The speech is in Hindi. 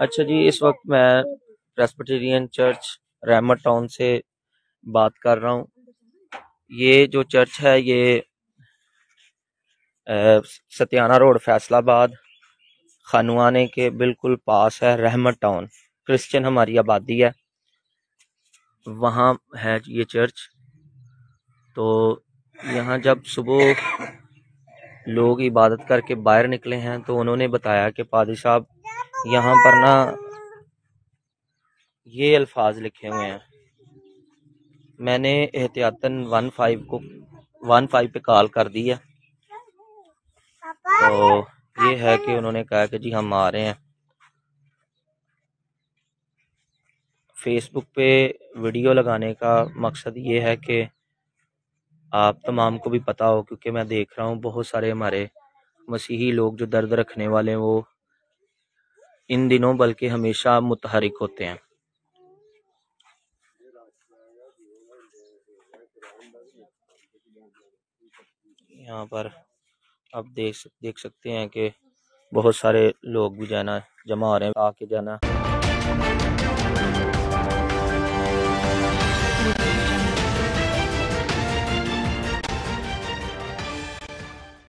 अच्छा जी, इस वक्त मैं प्रेस्बिटेरियन चर्च रहमत टाउन से बात कर रहा हूँ। ये जो चर्च है ये सतियाना रोड फैसलाबाद खानुआने के बिल्कुल पास है। रहमत टाउन क्रिश्चियन हमारी आबादी है, वहाँ है ये चर्च। तो यहाँ जब सुबह लोग इबादत करके बाहर निकले हैं तो उन्होंने बताया कि पादी साहब यहाँ पर ना ये अल्फाज लिखे हुए हैं। मैंने एहतियातन 15 पे कॉल कर दी है। तो ये है कि उन्होंने कहा कि जी हम आ रहे हैं। फेसबुक पे वीडियो लगाने का मकसद ये है कि आप तमाम को भी पता हो, क्योंकि मैं देख रहा हूँ बहुत सारे हमारे मसीही लोग जो दर्द रखने वाले हैं वो इन दिनों बल्कि हमेशा मुतहरिक होते हैं। यहाँ पर आप देख सकते हैं कि बहुत सारे लोग भी जाना जमा हो रहे हैं आके जाना।